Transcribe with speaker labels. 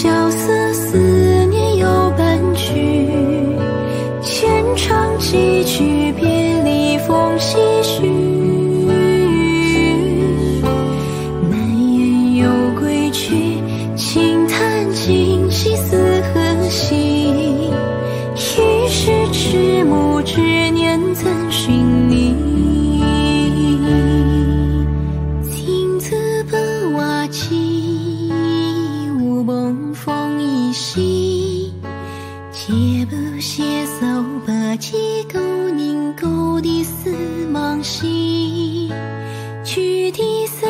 Speaker 1: 萧瑟，思念又伴去，牵肠几句，别离风唏嘘。南园又归去，轻叹今夕思何夕？一时迟暮，只念怎寻你？镜子不瓦器，无梦风依稀。借不携手，不寄勾凝勾的思梦兮，去的思